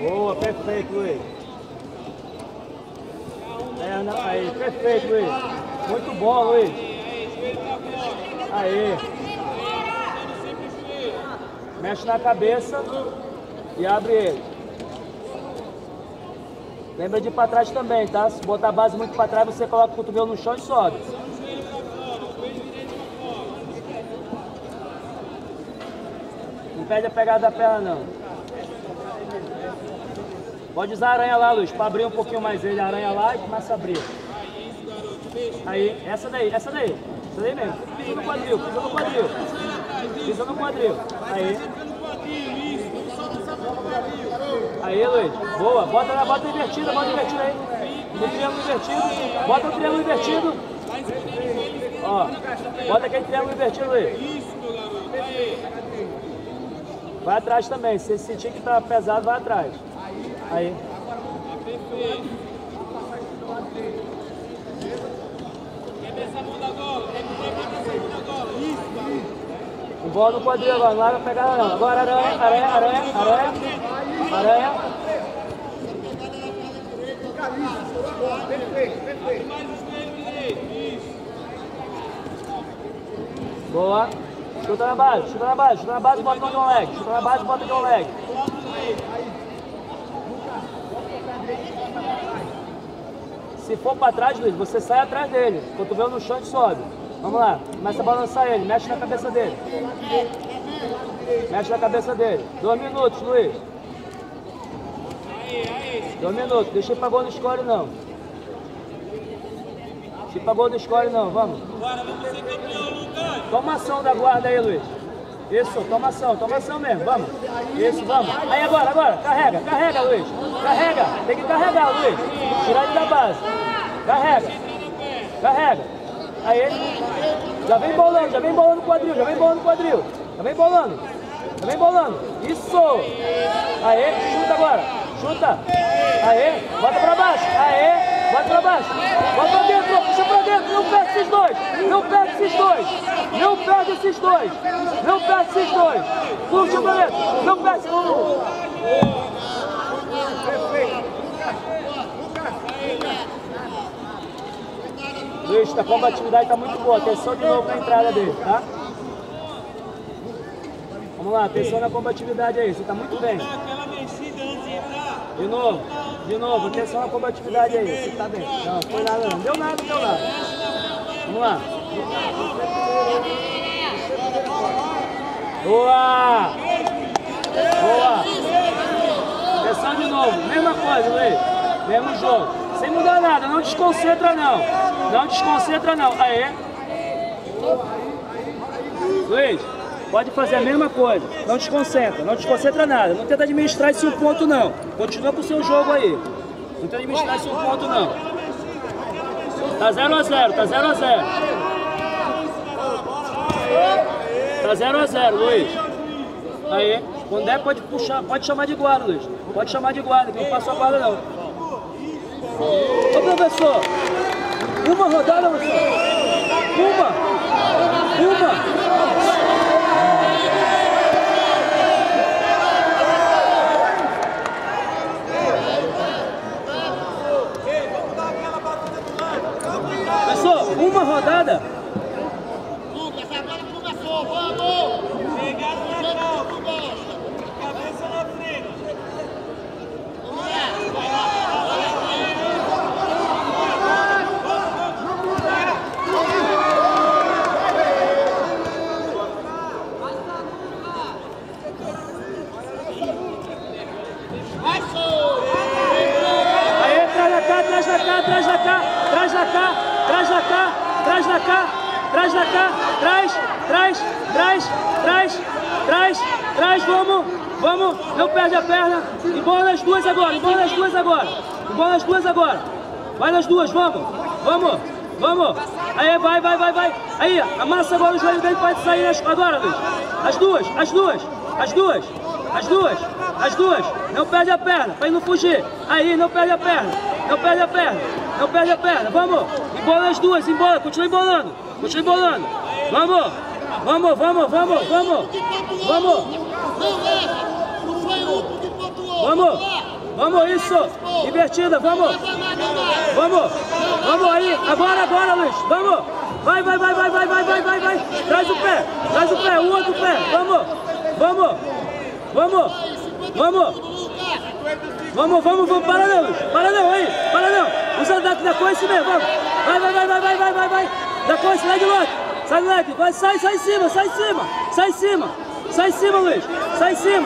Boa, perfeito, Luiz. Aí, perfeito, Luiz. Muito bom, Luiz. Aí. Mexe na cabeça e abre ele. Lembra de ir pra trás também, tá? Se botar a base muito pra trás, você coloca o cotovelo no chão e sobe. Não perde a pegada da perna, não. Pode usar a aranha lá, Luiz, para abrir um pouquinho mais ele. Aranha lá e começa a abrir. Aí, essa daí mesmo. Pisa no quadril, pisa no quadril. Pisa no quadril. Aí. Aí, Luiz. Boa. Bota invertida aí. No triângulo invertido. Bota o triângulo invertido. Ó. Bota aquele triângulo invertido, Luiz. Vai atrás também. Se você sentir que tá pesado, vai atrás. Aí. Bola no quadril agora, não larga a pegada não. Agora aranha. Boa. Chuta na base, bota no John Leg. Chuta na base, bota no John Leg. Se for para trás, Luiz, você sai atrás dele. Cotovelo no chão e sobe. Vamos lá, começa a balançar ele, mexe na cabeça dele. 2 minutos, Luiz. 2 minutos, deixa ele pra gol no score não. Vamos. Toma ação da guarda aí, Luiz. Isso, toma ação mesmo, vamos. Isso, vamos. Aí agora, carrega, Luiz. Tem que carregar, Luiz. Tirar ele da base. Carrega. Aí, já vem bolando o quadril, já vem bolando. Isso. Aí, chuta agora, Aí, bota pra baixo. Bota pra dentro, puxa pra dentro, não perde esses dois. Puxa pra dentro, não perde. Luiz, a combatividade está muito boa. Atenção de novo na entrada dele, tá? Vamos lá, atenção na combatividade aí. Você está muito bem. De novo, atenção na combatividade aí. Você está bem. Não foi nada, não. Deu nada. Vamos lá. Boa! Atenção de novo. Mesma coisa, Luiz. Mesmo jogo. Sem mudar nada, não desconcentra não. Aí. Luiz, pode fazer a mesma coisa. Não desconcentra nada. Não tenta administrar esse 1 ponto não. Continua com o seu jogo aí. Não tenta administrar esse 1 ponto não. Tá 0 a 0, Tá 0 a 0, Luiz. Aí, quando der pode puxar, pode chamar de guarda, Luiz. Que não passou a guarda não. Ô professor, uma rodada, professor. Uma. Professor, uma rodada. Lucas, agora começou, vamos! Pegaram na calma, cabeça na frente. Traz, vamos, não perde a perna, e bola nas duas agora, vai nas duas, vamos, aí vai, aí, amassa agora o joelho dele, pode sair agora, Luiz, as duas, não perde a perna, para ele não fugir, aí, não perde a perna, vamos, embola nas duas, continua embolando, vamos, Vamos, isso. Invertida, vamos. Vamos. Vamos aí. Agora, Luiz. Vamos. Vai. Traz o pé. O outro pé. Vamos. Para não, aí. Para não. Usa da coice mesmo, vamos. Vai. Da coice, sai de lá. Sai, moleque. Vai, sai em cima. Sai em cima, Luiz. Sai em cima.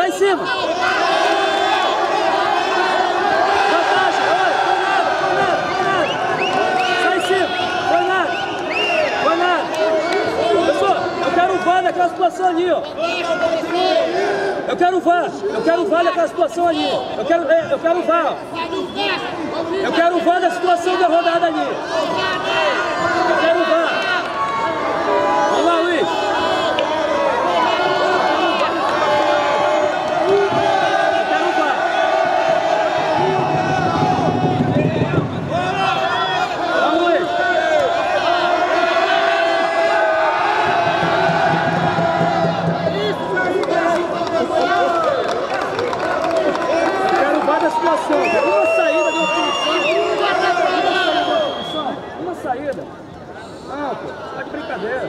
Eu quero o VAR naquela situação ali, ó. Eu quero o VAR naquela situação ali. Eu quero o VAR, ó. Eu quero o VAR da situação da rodada ali. Eu quero o VAR. Vamos lá, Luiz. Eu quero o VAR. Vamos, Luiz. Situação, uma saída de uma punição. Uma saída. Não, pô, tá de brincadeira.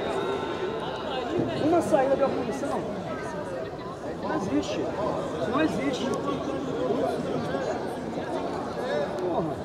Uma saída de uma punição. Não existe. Porra.